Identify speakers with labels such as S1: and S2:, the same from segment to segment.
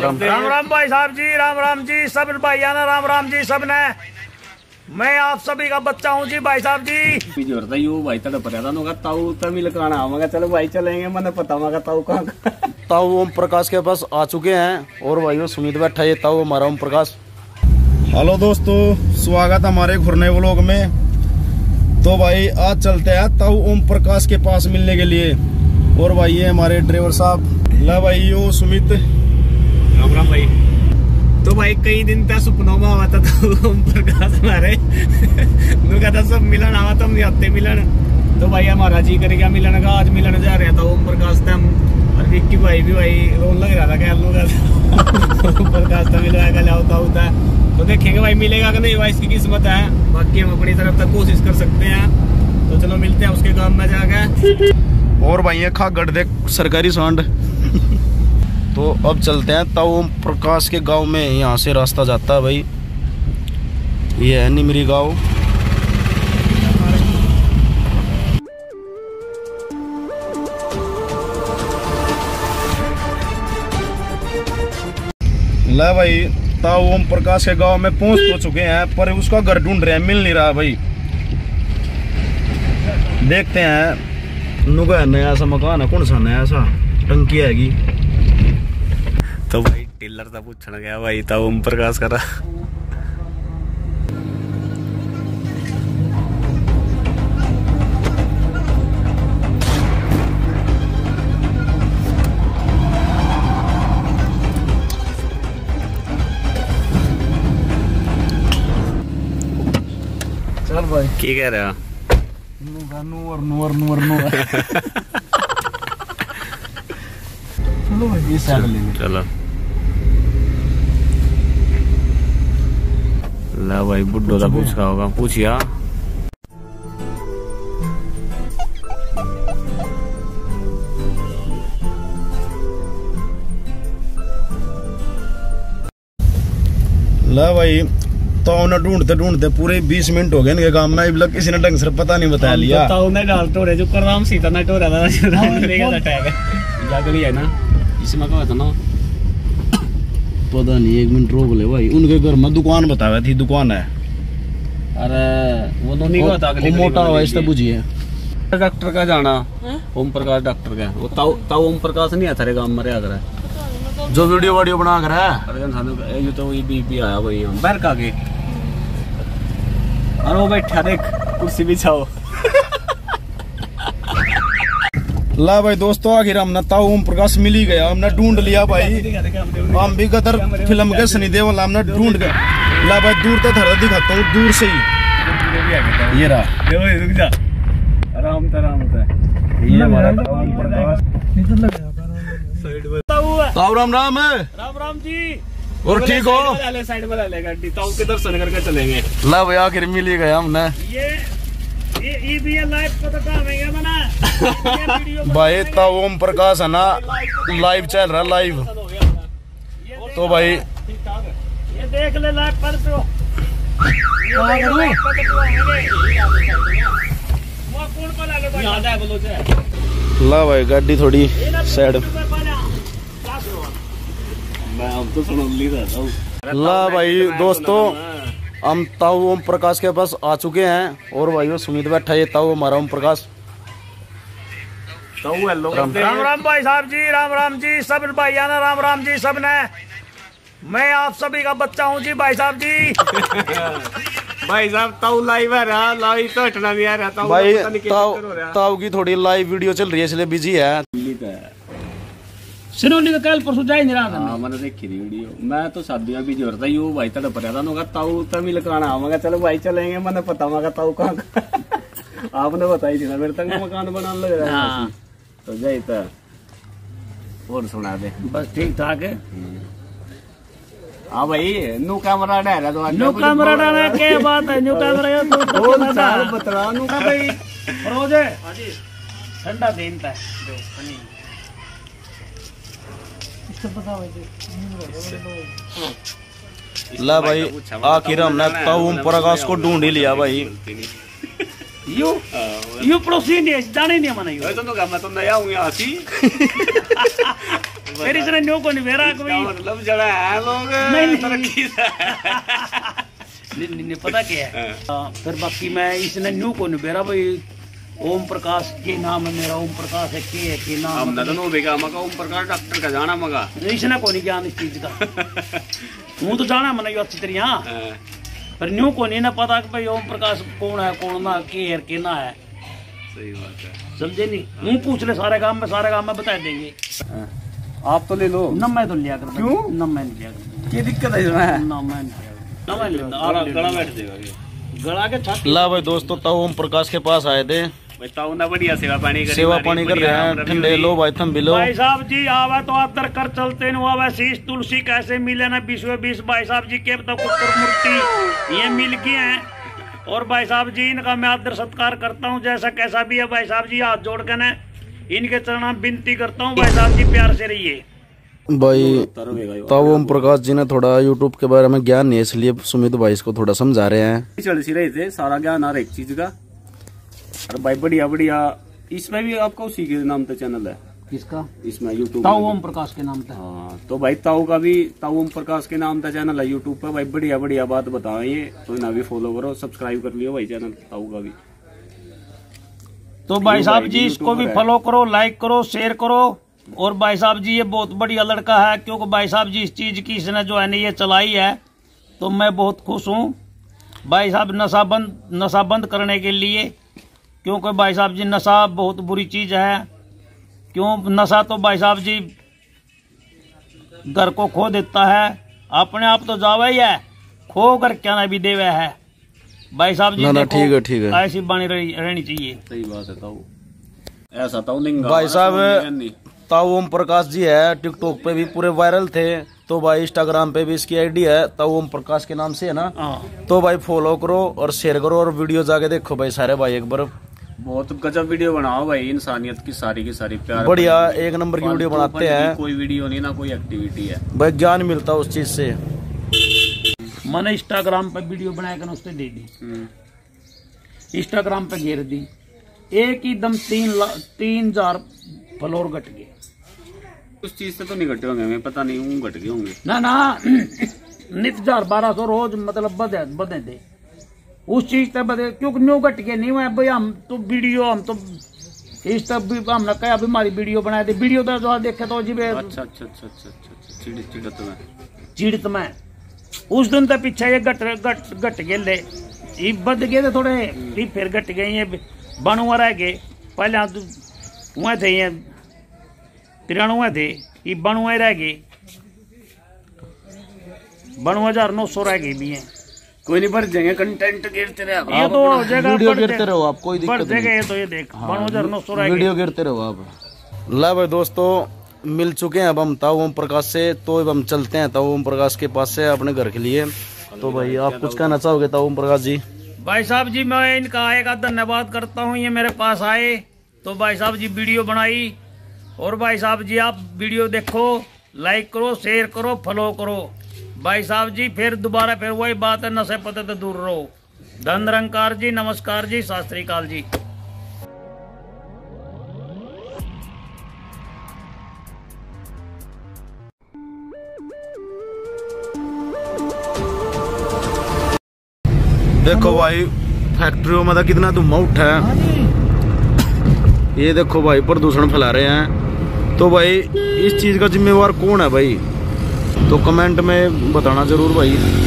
S1: राम राम भाई साहब जी, राम राम जी सब भाइया ना, राम राम जी सब ने। मैं आप सभी का बच्चा हूँ जी भाई साहब जी।
S2: जोरता यू भाई तड़ पर्यादा होगा ताऊ तमिल काना आवागा। चलो भाई चलेंगे, मैंने पता होगा ताऊ कहाँ।
S3: ताऊ ओम प्रकाश के पास आ चुके हैं और भाई सुमित बैठा है। ताऊ हमारा ओम प्रकाश।
S4: हेलो दोस्तों, स्वागत हमारे घुरने व्लॉग में। तो भाई आज चलते हैं ताऊ ओम प्रकाश के पास मिलने के लिए। और भाई ये हमारे ड्राइवर साहब ला भाई यो सुमित।
S2: राम राम भाई। तो भाई कई दिन तक सपनों में आवा था ओम प्रकाश हमारे कहता सब मिलन आवा तो हम आते मिलन। तो भाई हमारा जी कर गया मिलन का। आज मिलन जा रहा था ओम प्रकाश था। और विक्की भाई भी भाई रोन लग रहा था क्या लोग ओम प्रकाश था मिलवाएगा लाता होता है। तो देखेंगे भाई मिलेगा कि नहीं भाई, इसकी किस्मत है। बाकी हम अपनी तरफ तक कोशिश कर सकते हैं। तो चलो मिलते हैं उसके गांव में जाके।
S4: और भाई ये खा गढ़ सरकारी सांड।
S3: तो अब चलते हैं ताऊ ओम प्रकाश के गांव में। यहाँ से रास्ता जाता है भाई, ये है निमरी गांव।
S4: ला भाई ताऊ ओम प्रकाश के गांव में पहुंच तो चुके हैं, पर उसका घर ढूंढ रहे हैं, मिल नहीं रहा भाई। देखते हैं।
S3: नुका नया सा मकान है, कौन सा नया सा टंकी हैगी।
S2: तो भाई टेलर था पूछने गया भाई था ओम प्रकाश करा।
S3: चल भाई
S2: की कह रहा
S3: चलो भाई इस साइड लेंगे।
S2: चलो ला भाई बुड्ढो का पूछ रहा होगा, पूछिया।
S4: ला भाई ताऊ ने ढूंढते ढूंढते पूरे 20 मिनट हो गए इनके काम में। अब किसी ने ढंग से पता नहीं बता लिया।
S2: ताऊ ने डाल टोरे जो कर राम सीता ने टोरा था राम ने लेके टैग जाकर ही है ना इसमें कहा था ना।
S3: पता नहीं, 1 मिनट रोक ले भाई। उनके घर में दुकान बताया थी, दुकान है।
S2: अरे वो दोनों का था
S3: मोटा हुआ इससे बुझिए।
S2: डॉक्टर का जाना ओम प्रकाश डॉक्टर का। वो ताऊ ओम प्रकाश नहीं आता रे गांव में रहा
S3: जो वीडियो बना कर है।
S2: अरे ये तो ये बीपी आया भाई हम बैर का के। और वो बैठा देख कुर्सी बिछाओ।
S4: ला भाई दोस्तों आखिर हमने ताऊ ओम प्रकाश मिल ही गया। हमने ढूंढ लिया भाई। हम भी गदर फिल्म के सनी देओल हमने ढूंढ गया। ला भाई दूर तो थोड़ा दिखाता हूँ, दूर से ही ये रहा।
S2: रुक जा आराम
S4: ये हमारा ओम प्रकाश। ताऊ राम राम है।
S2: राम राम जी।
S4: और ठीक हो?
S2: साइड में ले गाड़ी ताऊ के दर्शन करके चलेंगे।
S4: ला भाई आखिर मिल ही गया हमने।
S2: ये भी लाइव को तो काम है बना
S4: भाई ताऊ ओम प्रकाश है ना, लाइव चल रहा लाइव। तो भाई
S2: ये देख ले लाइव पर तो
S3: ला भाई गाड़ी थोड़ी साइड। ला भाई दोस्तों हम ताऊ ओम प्रकाश के पास आ चुके हैं। और भाई वो सुमित बैठा है। ताऊ हमारा ओम प्रकाश।
S1: राम राम भाई साहब जी, राम राम जी सब भाइया ना, राम राम जी सब ने। मैं आप सभी का बच्चा हूँ जी भाई साहब जी।
S2: भाई साहब ताऊ लाइव है रहा, लाइव तो हटना नहीं आ रहा ताऊ
S3: भाई। ताऊ की थोड़ी लाइव वीडियो चल रही है इसलिए बिजी है।
S1: सिनोनी का कल परसों जा ही नहीं रहा था।
S2: हाँ मैंने देखी थी वीडियो। मैं तो शादियां भी जोरता यू भाई तड़ पर्यादा होगा ताऊ तमिल काना आवागा। चलो भाई चलेंगे, मैंने पता होगा ताऊ कहाँ। आपने बताई थी ना मेरे तक मकान बनाने लग रहा है। तो जाए तो और सुना दे
S1: बस ठीक ठाक है।
S2: हाँ भाई न्यू कैमरा डाला तो
S1: न्यू कैमरा डाला के बात है। न्यू कैमरा तो
S2: बतला नु
S1: भाई रोजे ठंडा दिन था।
S3: ला भाई आखिर हमने ताऊ ओम प्रकाश को ढूंढ ही लिया भाई।
S1: यू पड़ोसी नहीं जाने नहीं मना।
S2: मैं तो नया हूँ यहाँ
S1: फिर इसने न्यू को नहीं मेरा कोई
S2: मतलब जड़ा है लोग तरक्की से
S1: नहीं पता क्या है। फिर बाकी मैं इसने न्यू को नहीं मेरा भाई ओम प्रकाश के नाम है मेरा, ओम प्रकाश है के नाम
S2: हमने तो नो बेगा मगा ओम प्रकाश डॉक्टर का जाना मगा
S1: इसने को नहीं ज्ञान इस चीज का हूँ तो जाना मैंने अच्छी तरह पर न्यू को नहीं ना पता कि भाई ओम प्रकाश कौन है कौन ना के ना है।
S2: सही बात है,
S1: समझे नहीं? मुँह पूछ ले सारे काम में बता देंगे।
S2: आप तो ले लो
S1: न मैं तो लिया कर
S2: क्यों?
S1: न मैं नहीं लिया कर
S2: क्या दिक्कत है इसमें?
S1: न मैं नहीं
S2: गला बैठ जाएगा
S1: गला के छाती।
S3: ला भाई दोस्तों ताऊ ओम प्रकाश के पास आए थे,
S2: ताऊ ना बढ़िया सेवा पानी कर
S3: रहे हैं। ठंडे लो भाई थम भी लो।
S1: भाई साहब जी आवा तो आदर कर चलते न आवा शीश तुलसी कैसे मिले ना 20 भाई साहब जी के तो पुत्र मूर्ति ये मिल गए हैं। और भाई साहब जी इनका मैं आदर सत्कार करता हूँ जैसा कैसा भी है। भाई साहब जी हाथ जोड़ कर ना इनके चरणों में विनती करता हूँ भाई साहब जी प्यार से रहिए।
S3: भाई ताऊ ओम प्रकाश जी ने थोड़ा यूट्यूब के बारे में ज्ञान नहीं है इसलिए सुमित भाई इसको थोड़ा समझा रहे हैं।
S2: चल सी रहे थे सारा ज्ञान आ रहा एक चीज का। अरे भाई बढ़िया बढ़िया इसमें भी आपका उसी के नाम पे चैनल है।
S1: किसका?
S2: इसमें यूट्यूब
S1: ताऊ ओम प्रकाश के नाम पे।
S2: हाँ तो भाई ताऊ का भी ताऊ ओम प्रकाश के नाम का चैनल है यूट्यूब पे। भाई बढ़िया बढ़िया बात बताओ ये तो ना भी फॉलो करो सब्सक्राइब कर लियो भाई चैनल ताऊ का भी।
S1: तो भाई साहब जी इसको भी फॉलो करो लाइक करो शेयर करो। और भाई साहब जी ये बहुत बढ़िया लड़का है क्योंकि भाई साहब जी इस चीज की इसने जो है ना ये चलाई है तो मैं बहुत खुश हूँ भाई साहब नशा बंद करने के लिए। क्योंकि भाई साहब जी नशा बहुत बुरी चीज है। क्यों नशा तो भाई साहब जी घर को खो देता है, अपने आप तो जावा ही है खो कर क्या ना भी देवे है। भाई साहब जी
S3: ठीक है
S1: ऐसी बानी रहनी चाहिए।
S2: सही बात है ताऊ ऐसा ताऊ नहीं
S3: भाई साहब ताऊ ओम प्रकाश जी है टिकटॉक पे भी पूरे वायरल थे तो भाई इंस्टाग्राम पे भी इसकी आईडी है ताऊ ओम प्रकाश के नाम से है ना। तो भाई फॉलो करो और शेयर करो और वीडियो जाके देखो भाई सारे भाई एक बार।
S2: बहुत गजब वीडियो बनाओ भाई इंसानियत की सारी प्यार
S3: बढ़िया एक नंबर की वीडियो बनाते हैं।
S2: कोई वीडियो नहीं ना कोई एक्टिविटी है
S3: भाई ज्ञान मिलता है उस चीज से।
S1: मैंने इंस्टाग्राम पे वीडियो बनाकर उससे दे दी इंस्टाग्राम पे घेर दी एक ही दम 3,000 फॉलोअर घट गए।
S2: उस चीज से तो नहीं घटे होंगे हमें पता नहीं हूँ घट गए होंगे ना
S1: नित 1,200 रोज मतलब बदे थे उस चीज से बदे क्योंकि न्यू घट के नहीं हुए भाई। हम तो वीडियो हम तो इस तब भी हमने कहा अभी हमारी वीडियो बनाए थे वीडियो तो जो देखे तो जी
S2: अच्छा
S1: चिड़त में उस दिन तो पीछे ये घट गए ले ये बद गए थे थोड़े फिर घट गए ये बनुआ रह गए पहले हुए थे ये 93 थे ये बनुआ रह गए 92,900 रह गए भी हैं।
S2: कोई नहीं भर जाएंगे कंटेंट गिरते रहे
S1: ये तो हो जाएगा
S3: वीडियो गिरते रहो आप कोई दिक्कत नहीं।
S1: ये तो ये देख 92,900 रह गए
S3: वीडियो गिरते रहो आप। ला भाई दोस्तों मिल चुके हैं अब हम ताऊ ओम प्रकाश से तो अब हम चलते हैं ताऊ ओम प्रकाश के पास से अपने घर के लिए। तो भाई आप कुछ कहना चाहोगे ताऊ ओम प्रकाश जी?
S1: भाई साहब जी मैं इनका आएगा धन्यवाद करता हूँ ये मेरे पास आए तो भाई साहब जी वीडियो बनाई। और भाई साहब जी आप वीडियो देखो लाइक करो शेयर करो फॉलो करो। भाई साहब जी फिर दोबारा फिर वही बात है नशे पते तो दूर रहो। धन निरंकार जी नमस्कार जी सत श्री अकाल जी।
S3: देखो भाई फैक्ट्रियों में तो कितना धुआं उठा है। ये देखो भाई प्रदूषण फैला रहे हैं। तो भाई इस चीज का जिम्मेवार कौन है भाई तो कमेंट में बताना जरूर भाई।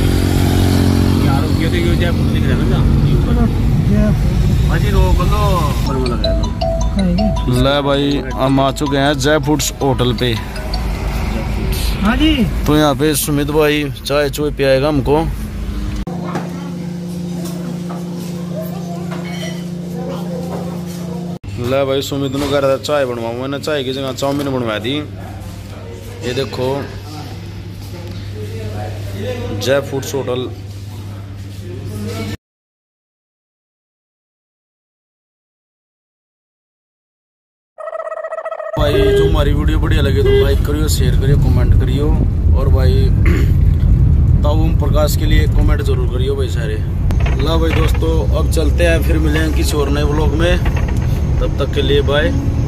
S3: ले भाई हम आ चुके हैं जय फूड्स होटल पे।
S1: हाँ जी
S3: तो यहाँ पे सुमित भाई चाय चुय पियाएगा हमको। ले भाई सुमित ने कह रहा था चाय बनवाऊं मैंने चाय की जगह चाउमीन बनवा दी। ये देखो जय फूड्स होटल। भाई जो हमारी वीडियो बढ़िया लगे तो लाइक करियो शेयर करियो कमेंट करियो और भाई ताऊ ओम प्रकाश के लिए कमेंट जरूर करियो भाई सारे। ला भाई दोस्तों अब चलते हैं फिर मिलेंगे किसी और नए व्लॉग में तब तक के लिए बाय।